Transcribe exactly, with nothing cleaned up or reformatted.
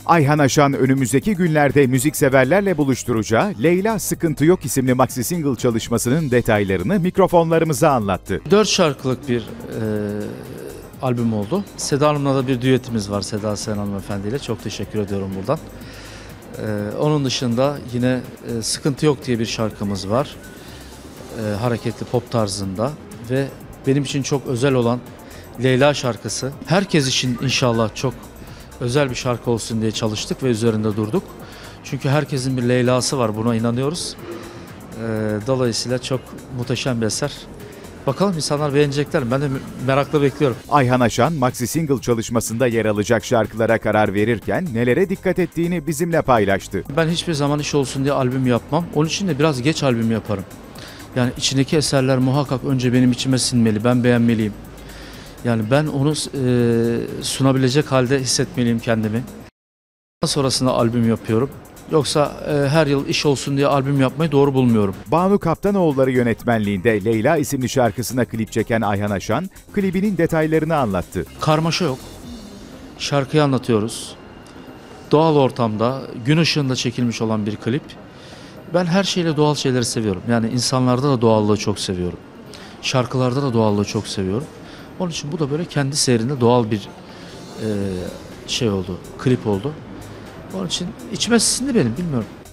Ayhan Aşan önümüzdeki günlerde müzikseverlerle buluşturacağı Leyla Sıkıntı Yok isimli maxi single çalışmasının detaylarını mikrofonlarımıza anlattı. Dört şarkılık bir e, albüm oldu. Seda Hanım'la da bir düetimiz var, Seda Sayan Hanımefendi ile. Çok teşekkür ediyorum buradan. E, onun dışında yine e, Sıkıntı Yok diye bir şarkımız var. E, hareketli pop tarzında ve benim için çok özel olan Leyla şarkısı. Herkes için inşallah çok özel bir şarkı olsun diye çalıştık ve üzerinde durduk. Çünkü herkesin bir Leyla'sı var, buna inanıyoruz. Dolayısıyla çok muhteşem bir eser. Bakalım insanlar beğenecekler mi? Ben de merakla bekliyorum. Ayhan Aşan, maxi single çalışmasında yer alacak şarkılara karar verirken nelere dikkat ettiğini bizimle paylaştı. Ben hiçbir zaman iş olsun diye albüm yapmam. Onun için de biraz geç albüm yaparım. Yani içindeki eserler muhakkak önce benim içime sinmeli, ben beğenmeliyim. Yani ben onu e, sunabilecek halde hissetmeliyim kendimi. Daha sonrasında albüm yapıyorum. Yoksa e, her yıl iş olsun diye albüm yapmayı doğru bulmuyorum. Banu Kaptanoğulları yönetmenliğinde Leyla isimli şarkısına klip çeken Ayhan Aşan, klibinin detaylarını anlattı. Karmaşa yok. Şarkıyı anlatıyoruz. Doğal ortamda, gün ışığında çekilmiş olan bir klip. Ben her şeyle doğal şeyleri seviyorum. Yani insanlarda da doğallığı çok seviyorum. Şarkılarda da doğallığı çok seviyorum. Onun için bu da böyle kendi seyrinde doğal bir e, şey oldu, klip oldu. Onun için içime sindi benim, bilmiyorum.